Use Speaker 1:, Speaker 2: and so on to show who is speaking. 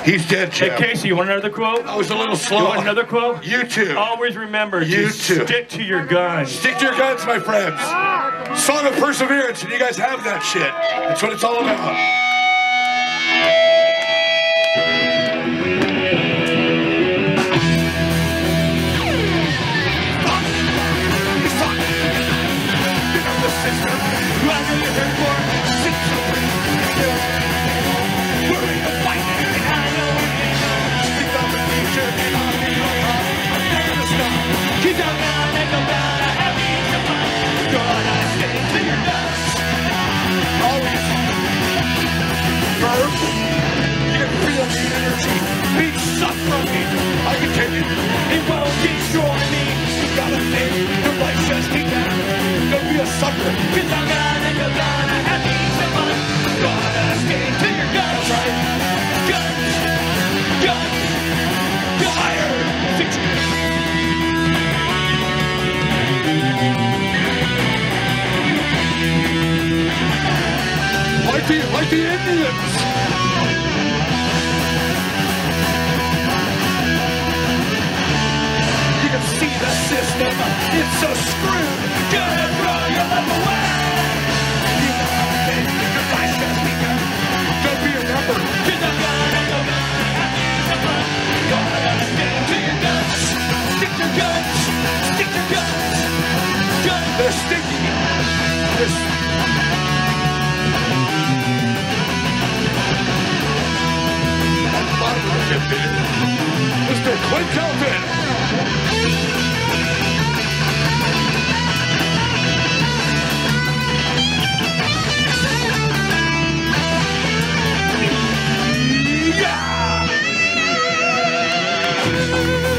Speaker 1: He's dead, Jim.
Speaker 2: Hey, Casey, you want another quote?
Speaker 1: I was a little slow.
Speaker 2: You want another quote?
Speaker 1: You too.
Speaker 2: Always remember
Speaker 1: You
Speaker 2: to
Speaker 1: too.
Speaker 2: stick to your guns.
Speaker 1: Stick to your guns, my friends. Song of perseverance, and you guys have that shit. That's what it's all about. Like the Indians! You can see the system, it's so screwed. Gotta throw your life away. You know how to make your life just begun. Don't be a number. Cause I'm gonna go down. Gotta stick to your guns. Stick to your guns. Stick to your guns. Guns. They're sticky. Mr. Clint Kelvin. Yeah!